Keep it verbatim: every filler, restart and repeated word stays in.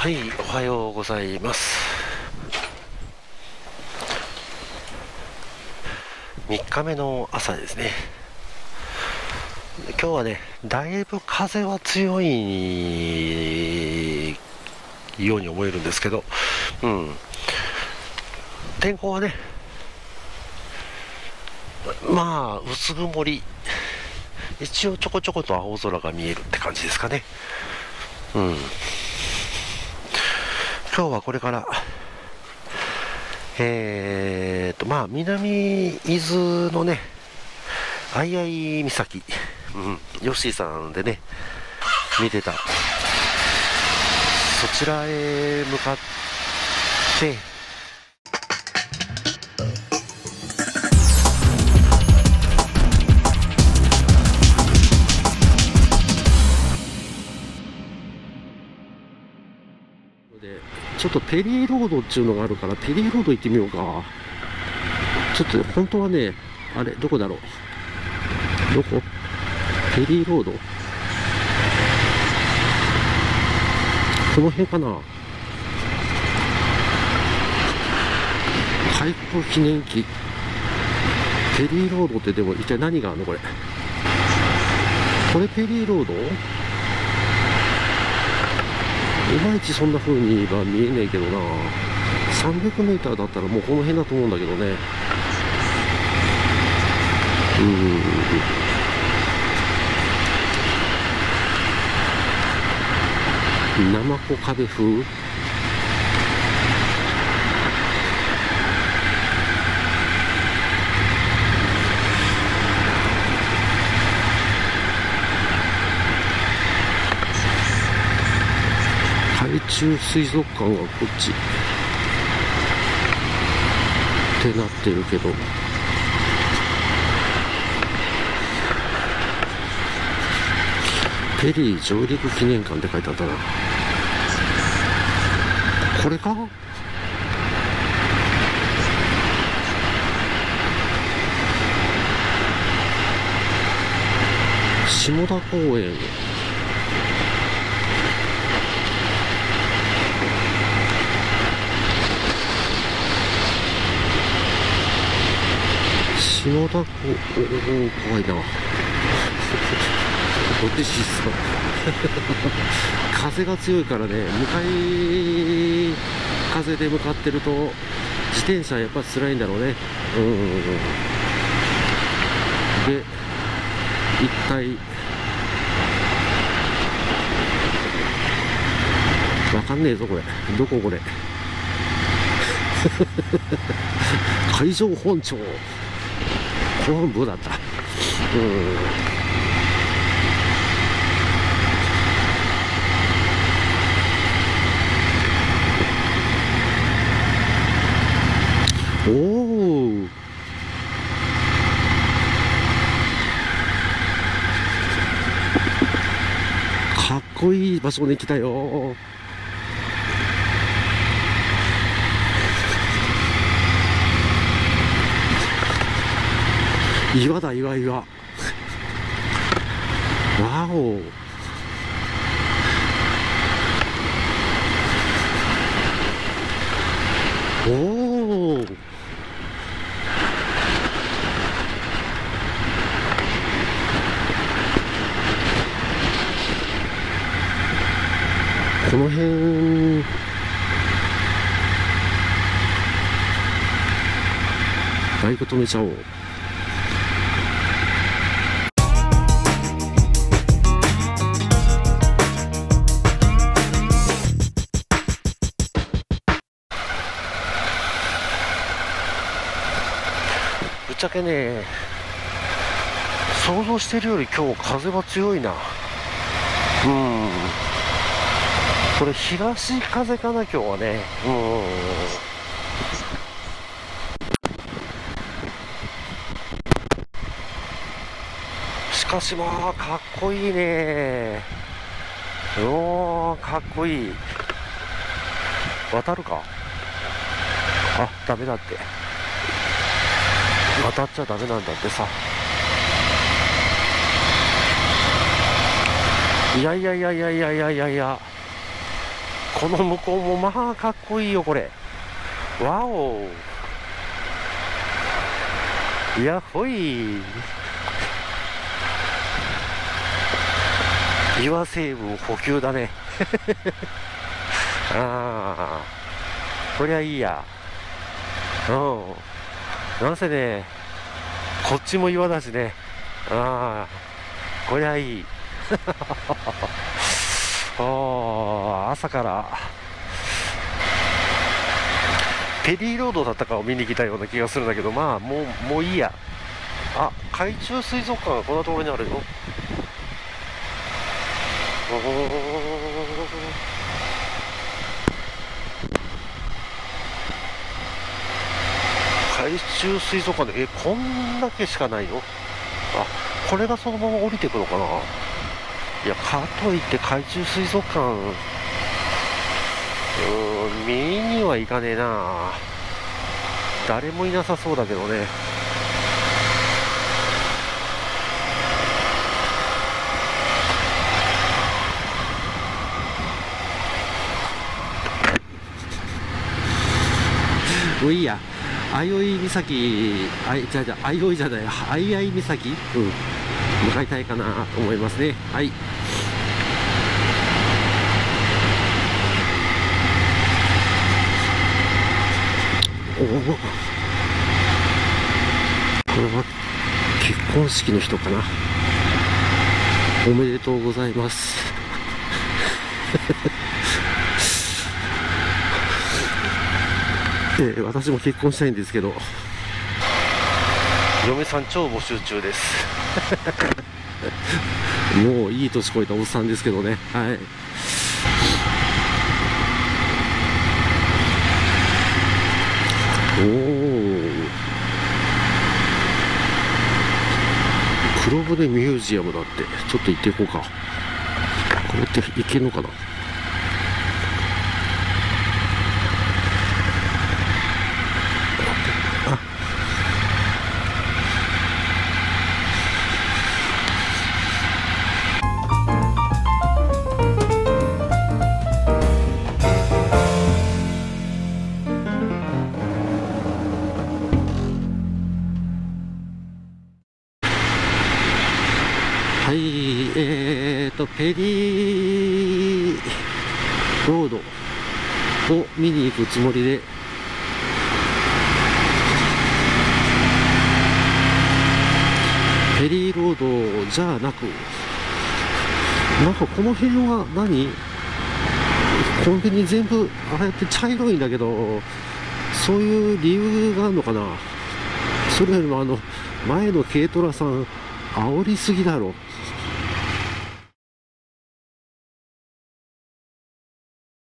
はい、おはようございます。みっかめの朝ですね。今日はね、だいぶ風は強いように思えるんですけど、うん、天候はね、まあ薄曇り、一応ちょこちょこと青空が見えるって感じですかね。うん、今日はこれからえーとまあ南伊豆のね相合岬、うん、ヨッシーさんでね見てたそちらへ向かってでちょっとペリーロードっていうのがあるからペリーロード行ってみようか。ちょっと本当はね、あれどこだろう、どこペリーロード、この辺かな。開港記念碑ペリーロードって、でも一体何があるのこれ。これペリーロード、いまいちそんな風には見えねえけどな。さんびゃくメーターだったらもうこの辺だと思うんだけどね。うーん、ナマコ壁風、海中水族館がこっちってなってるけど、ペリー上陸記念館って書いてあったな。これか。下田公園、下田公、おお怖いな。どっちしそう風が強いからね、向かい風で向かってると自転車やっぱ辛いんだろうね。うんうんうん。で一体わかんねえぞこれ、どここれ海上保安庁公安部だった。うんおお、かっこいい場所に来たよ。岩だ岩岩。わお、おお、この辺バイク止めちゃおう。ぶっちゃけね、想像してるより今日風は強いな。うん、これ東風かな今日はね。うん、しかしまあかっこいいね。おーかっこいい。渡るか。あ、ダメだって、渡っちゃダメなんだってさ。いやいやいやいやいやいやいやいや、 この向こうもまあかっこいいよこれ。わお、やっほい。岩成分補給だね。ああ、こりゃいいや。うん、なんせね、こっちも岩だしね。ああ、こりゃいい。ああ、朝からペリーロードだったかを見に来たような気がするんだけど、まあもうもういいや。あ、海中水族館がこんなところにあるよ。海中水族館で、え、こんだけしかないよ。あ、これがそのまま降りてくのかな。いや、かといって海中水族館、うーん、見には行かねえな。誰もいなさそうだけどね。もういいや。相生岬、あい、じゃじゃ、相生じゃない、相生岬、うん、向かいたいかなと思いますね。はい。おお、これは結婚式の人かな。おめでとうございます。えー、私も結婚したいんですけど、嫁さん超募集中です。もういい年こいたおっさんですけどね。はい。おお、黒船ミュージアムだって。ちょっと行っていこうか。これって行けんのかな。はい、えーと、ペリーロードを見に行くつもりで、ペリーロードじゃなく、なんかこの辺は何、コンビニ全部ああやって茶色いんだけど、そういう理由があるのかな。それよりもあの前の軽トラさん煽りすぎだろ。